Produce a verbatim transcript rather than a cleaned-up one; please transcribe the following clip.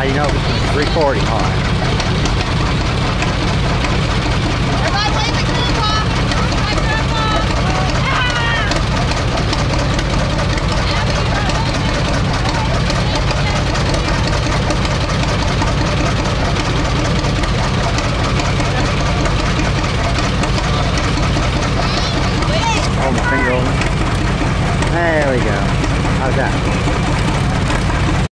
How do you know it's recording? All right.